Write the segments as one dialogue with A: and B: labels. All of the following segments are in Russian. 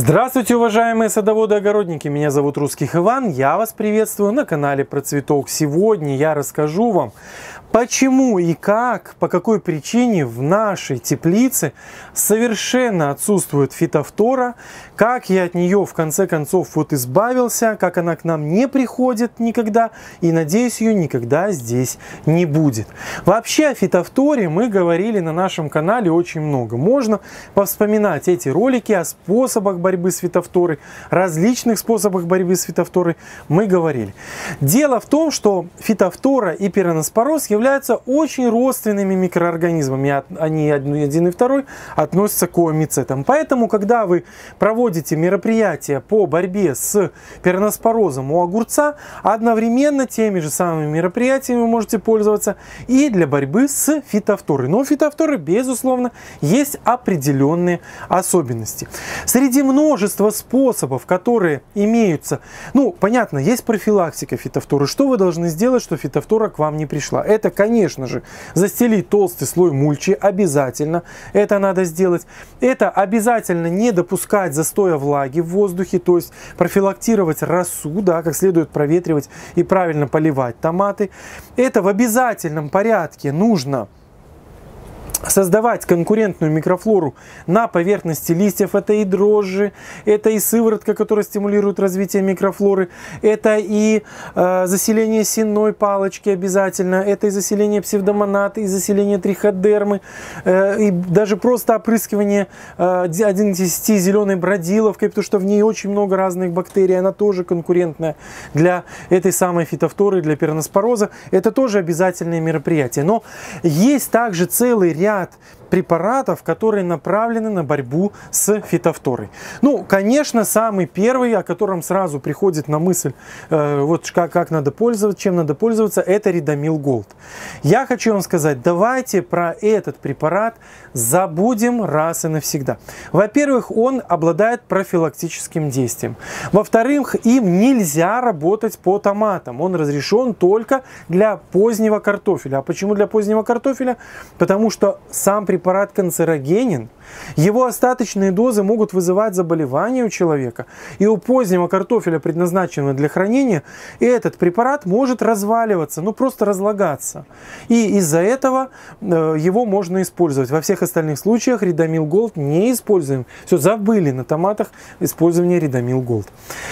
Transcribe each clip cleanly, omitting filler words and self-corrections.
A: Здравствуйте, уважаемые садоводы и огородники! Меня зовут Русских Иван, я вас приветствую на канале Про Цветок. Сегодня я расскажу вам, почему и как, по какой причине в нашей теплице совершенно отсутствует фитофтора, как я от нее в конце концов избавился, как она к нам не приходит никогда и, надеюсь, ее никогда здесь не будет. Вообще о фитофторе мы говорили на нашем канале очень много. Можно повспоминать эти ролики о способах борьбы с фитофторой, различных способах борьбы с фитофторой мы говорили. Дело в том, что фитофтора и пироноспороз являются очень родственными микроорганизмами. Они один и второй относятся к оомицетам. Поэтому, когда вы проводите мероприятия по борьбе с пироноспорозом у огурца, одновременно теми же самыми мероприятиями вы можете пользоваться и для борьбы с фитофторой. Но у фитофторы, безусловно, есть определенные особенности. Среди множества способов, которые имеются, понятно, есть профилактика фитофторы. Что вы должны сделать, чтобы фитофтора к вам не пришла? Это, конечно же, застелить толстый слой мульчи, обязательно это надо сделать. Это обязательно не допускать застоя влаги в воздухе, то есть профилактировать росу, как следует проветривать и правильно поливать томаты. Это в обязательном порядке нужно создавать конкурентную микрофлору на поверхности листьев. Это и дрожжи, это и сыворотка, которая стимулирует развитие микрофлоры, это и заселение сенной палочки обязательно, это и заселение псевдомонаты, и заселение триходермы, и даже просто опрыскивание 1 из 10 зеленой бродиловкой, потому что в ней очень много разных бактерий, она тоже конкурентная для этой самой фитофторы, для пироноспороза. Это тоже обязательное мероприятие. Но есть также целый ряд препаратов, которые направлены на борьбу с фитофторой. Конечно, самый первый, о котором сразу приходит на мысль, как надо пользоваться, чем надо пользоваться, это Ридомил Голд. Я хочу вам сказать, давайте про этот препарат забудем раз и навсегда. Во-первых, он обладает профилактическим действием. Во-вторых, им нельзя работать по томатам. Он разрешен только для позднего картофеля. А почему для позднего картофеля? Потому что сам препарат канцерогенен, его остаточные дозы могут вызывать заболевания у человека, и у позднего картофеля, предназначенного для хранения, этот препарат может разваливаться, просто разлагаться. И из-за этого его можно использовать. Во всех остальных случаях Ридомил Голд не используем. Все, забыли на томатах использование Ридомил Голд.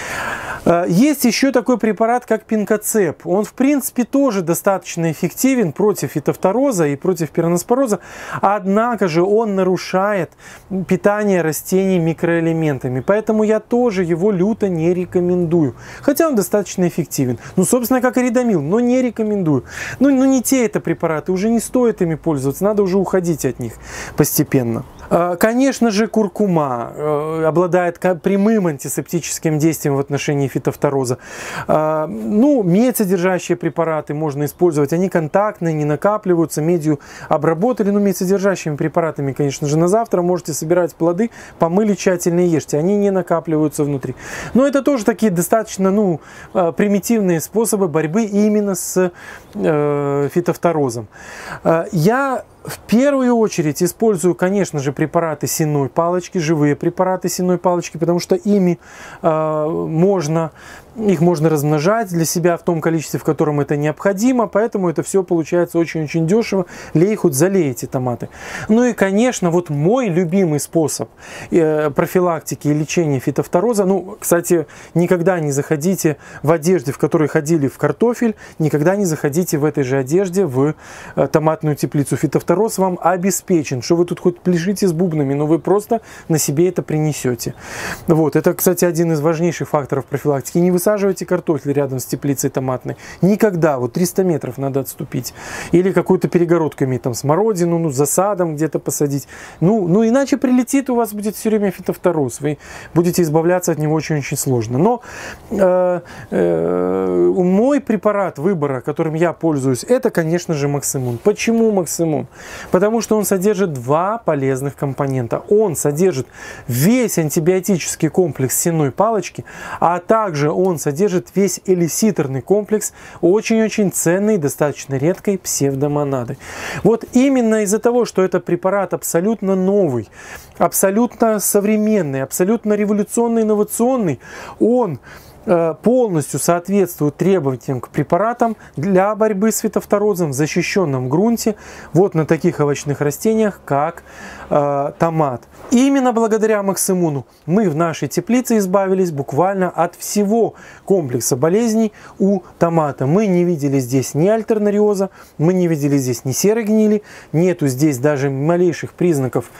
A: Есть еще такой препарат, как пинкоцеп. Он, в принципе, тоже достаточно эффективен против фитофтороза и против пироноспороза, однако же он нарушает питание растений микроэлементами. Поэтому я тоже его люто не рекомендую. Хотя он достаточно эффективен. Собственно, как и Ридомил, но не рекомендую. Не те это препараты, уже не стоит ими пользоваться, надо уже уходить от них постепенно. Конечно же, куркума обладает прямым антисептическим действием в отношении фитофтороза. Медь содержащие препараты можно использовать. Они контактные, не накапливаются, медью обработали. Медь содержащими препаратами, конечно же, на завтра можете собирать плоды, помыли тщательно и ешьте. Они не накапливаются внутри. Но это тоже такие достаточно примитивные способы борьбы именно с фитофторозом. Я в первую очередь использую, конечно же, препараты сенной палочки, живые препараты сенной палочки, потому что их можно размножать для себя в том количестве, в котором это необходимо, поэтому это все получается очень-очень дешево. Лей хоть залей эти томаты. И, конечно, мой любимый способ профилактики и лечения фитофтороза, кстати, никогда не заходите в одежде, в которой ходили в картофель, никогда не заходите в этой же одежде в томатную теплицу. Фитофтороз вам обеспечен, что вы тут хоть пляшите с бубнами, но вы просто на себе это принесете. Это, кстати, один из важнейших факторов профилактики. Не высаживайте картофель рядом с теплицей томатной. Никогда. 300 метров надо отступить. Или какую-то перегородку иметь, смородину, за садом где-то посадить. Иначе прилетит, у вас будет все время фитофтороз. Вы будете избавляться от него очень-очень сложно. Но мой препарат выбора, которым я пользуюсь, это, конечно же, Максимун. Почему Максимун? Потому что он содержит два полезных компонента. Он содержит весь антибиотический комплекс сенной палочки, а также он содержит весь элиситорный комплекс очень-очень ценной, достаточно редкой псевдомонады. Вот именно из-за того, что это препарат абсолютно новый, абсолютно современный, абсолютно революционный, инновационный, он полностью соответствует требованиям к препаратам для борьбы с фитофторозом в защищенном грунте, вот на таких овощных растениях, как томат. И именно благодаря Максимуну мы в нашей теплице избавились буквально от всего комплекса болезней у томата. Мы не видели здесь ни альтернариоза, мы не видели здесь ни серой гнили, нету здесь даже малейших признаков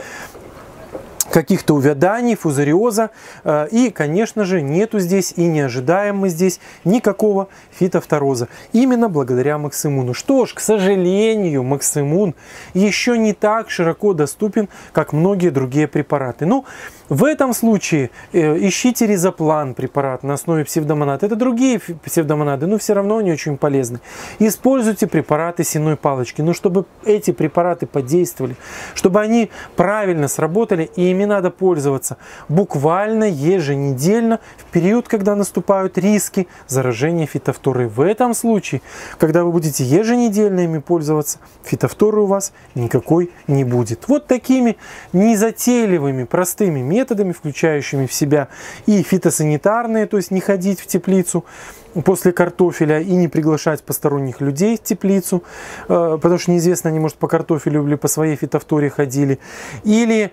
A: каких-то увяданий, фузариоза, и, конечно же, нету здесь и не ожидаем мы здесь никакого фитофтороза. Именно благодаря Максимуну. Что ж, к сожалению, Максимун еще не так широко доступен, как многие другие препараты. Ну, в этом случае ищите Ризоплан, препарат на основе псевдомонад. Это другие псевдомонады, но все равно они очень полезны. Используйте препараты сенной палочки. Но чтобы эти препараты подействовали, чтобы они правильно сработали, и ими надо пользоваться буквально еженедельно в период, когда наступают риски заражения фитофторой. В этом случае, когда вы будете еженедельно ими пользоваться, фитофторы у вас никакой не будет. Вот такими незатейливыми, простыми методами, включающими в себя и фитосанитарные, то есть не ходить в теплицу после картофеля и не приглашать посторонних людей в теплицу, потому что неизвестно, они, может, по картофелю или по своей фитофторе ходили, или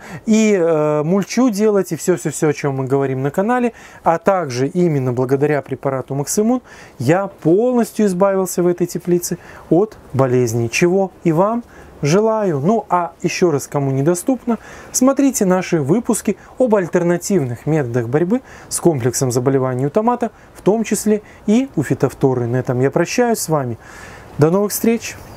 A: мульчу делать, и все-все-все, о чем мы говорим на канале, а также именно благодаря препарату Максимун я полностью избавился в этой теплице от болезней, чего и вам желаю. Ну а еще раз, кому недоступно, смотрите наши выпуски об альтернативных методах борьбы с комплексом заболеваний у томата, в том числе и у фитофторы. На этом я прощаюсь с вами. До новых встреч!